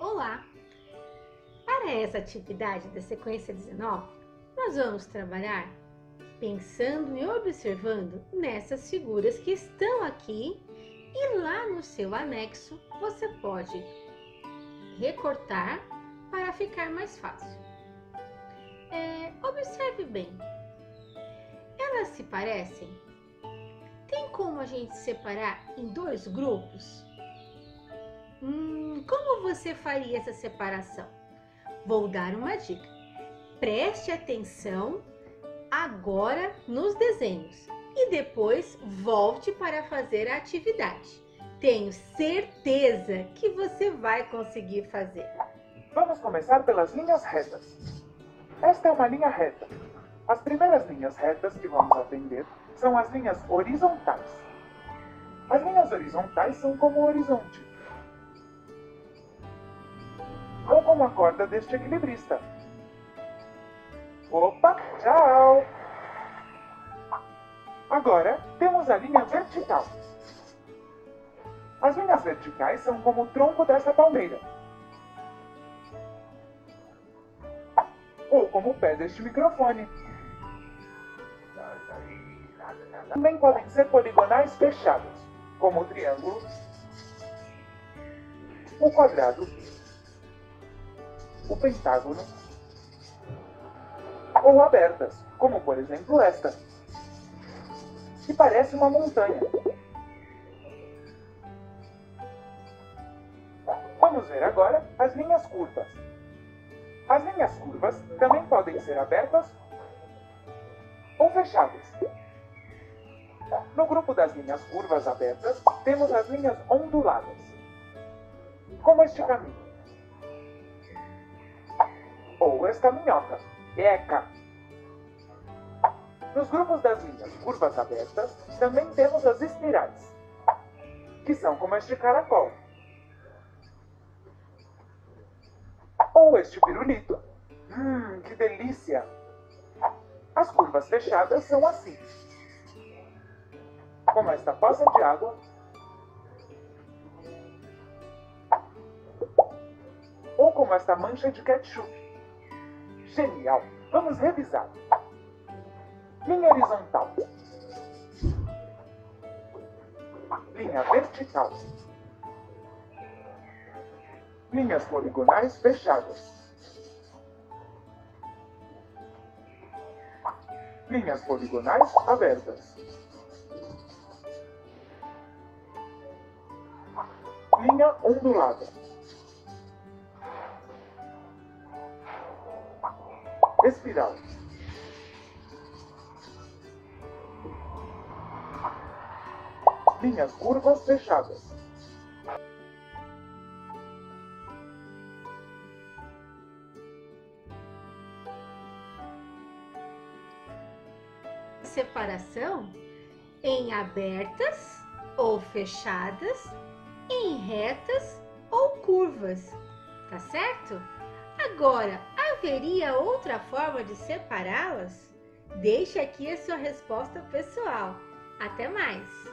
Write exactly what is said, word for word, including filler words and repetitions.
Olá! Para essa atividade da sequência dezenove, nós vamos trabalhar pensando e observando nessas figuras que estão aqui e lá no seu anexo você pode recortar para ficar mais fácil. É, observe bem, elas se parecem? Tem como a gente separar em dois grupos? Hum, como você faria essa separação? Vou dar uma dica. Preste atenção agora nos desenhos e depois volte para fazer a atividade. Tenho certeza que você vai conseguir fazer. Vamos começar pelas linhas retas. Esta é uma linha reta. As primeiras linhas retas que vamos aprender são as linhas horizontais. As linhas horizontais são como o horizonte, ou como a corda deste equilibrista. Opa, tchau! Agora temos a linha vertical. As linhas verticais são como o tronco dessa palmeira, ou como o pé deste microfone. Também podem ser poligonais fechados, como o triângulo, o quadrado, o pentágono, ou abertas, como por exemplo esta, que parece uma montanha. Vamos ver agora as linhas curvas. As linhas curvas também podem ser abertas ou fechadas. No grupo das linhas curvas abertas, temos as linhas onduladas, como este caminho, ou esta minhoca, eca. Nos grupos das linhas curvas abertas, também temos as espirais, que são como este caracol, ou este pirulito. Hum, que delícia! As curvas fechadas são assim, como esta poça de água, ou como esta mancha de ketchup. Genial! Vamos revisar. Linha horizontal, linha vertical, linhas poligonais fechadas, linhas poligonais abertas, linha ondulada, espiral, linhas curvas fechadas. Separação em abertas ou fechadas, em retas ou curvas, tá certo? Agora, haveria outra forma de separá-las? Deixe aqui a sua resposta pessoal. Até mais!